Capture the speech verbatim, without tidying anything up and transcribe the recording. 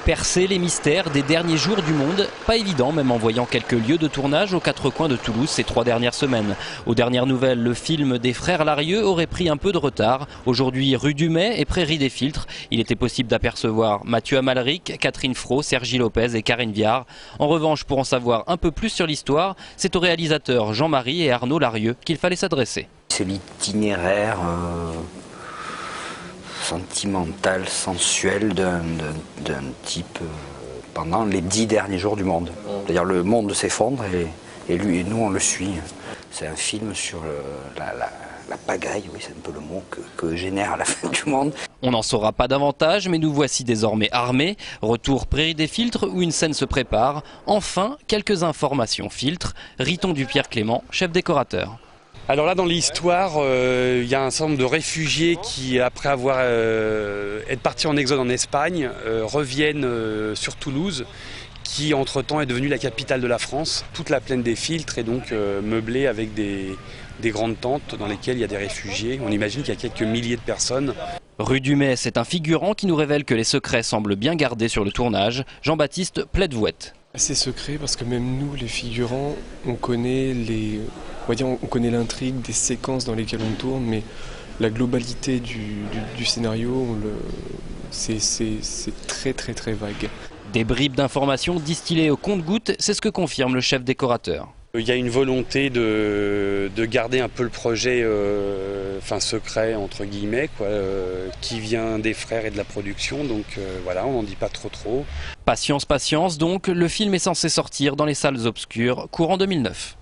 Percer les mystères des derniers jours du monde, pas évident même en voyant quelques lieux de tournage aux quatre coins de Toulouse ces trois dernières semaines. Aux dernières nouvelles, le film des frères Larieux aurait pris un peu de retard. Aujourd'hui, rue du Mai et Prairie des Filtres, il était possible d'apercevoir Mathieu Amalric, Catherine Fro, Sergi Lopez et Karine Viard. En revanche, pour en savoir un peu plus sur l'histoire, c'est aux réalisateurs Jean-Marie et Arnaud Larieux qu'il fallait s'adresser. C'est l'itinéraire euh, sentimental, sensuel d'un type euh, pendant les dix derniers jours du monde. C'est-à-dire le monde s'effondre et, et lui et nous on le suit. C'est un film sur le, la, la, la pagaille, oui c'est un peu le mot que, que génère la fin du monde. On n'en saura pas davantage, mais nous voici désormais armés. Retour Prairie des Filtres où une scène se prépare. Enfin, quelques informations filtres. Riton du Pierre Clément, chef décorateur. Alors là, dans l'histoire, il euh, y a un certain nombre de réfugiés qui, après avoir euh, être partis en exode en Espagne, euh, reviennent euh, sur Toulouse, qui entre-temps est devenue la capitale de la France. Toute la plaine des Filtres est donc euh, meublée avec des, des grandes tentes dans lesquelles il y a des réfugiés. On imagine qu'il y a quelques milliers de personnes. Rue du Mai, c'est un figurant qui nous révèle que les secrets semblent bien gardés sur le tournage. Jean-Baptiste Plaidevouette. C'est secret parce que même nous, les figurants, on connaît les, on va dire, on connaît l'intrigue des séquences dans lesquelles on tourne, mais la globalité du, du, du scénario, c'est très très très vague. Des bribes d'informations distillées au compte-gouttes, c'est ce que confirme le chef décorateur. Il y a une volonté de, de garder un peu le projet euh, enfin, secret, entre guillemets, quoi, euh, qui vient des frères et de la production. Donc euh, voilà, on n'en dit pas trop trop. Patience, patience donc, le film est censé sortir dans les salles obscures courant deux mille neuf.